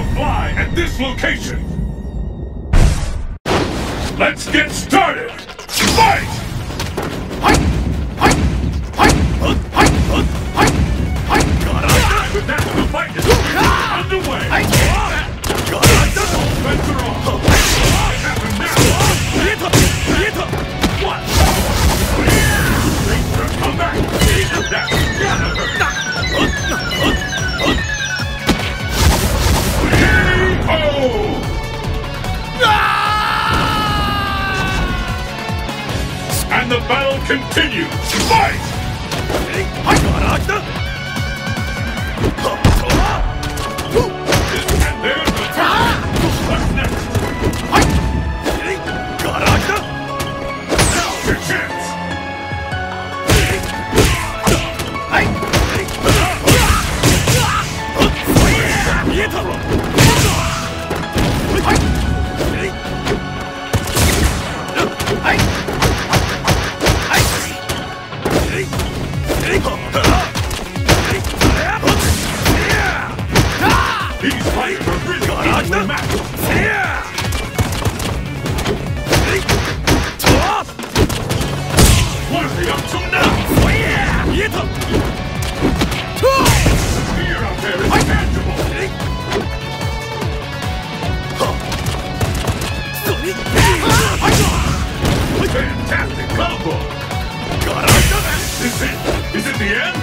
will fly at this location. Let's get started. Fight! With that, the fight is underway. Offense are on. What happened now? What? Straight for a comeback. That's gotta hurt. And the battle continues. Fight! And there's the turn. What's next? Now's your chance. These fights are really evenly matched. What are they up to now? Fear out there is tangible. Fantastic combo. Is it the end?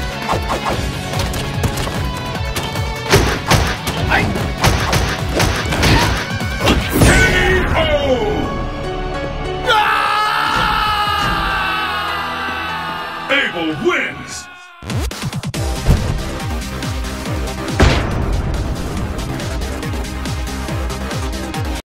Abel wins!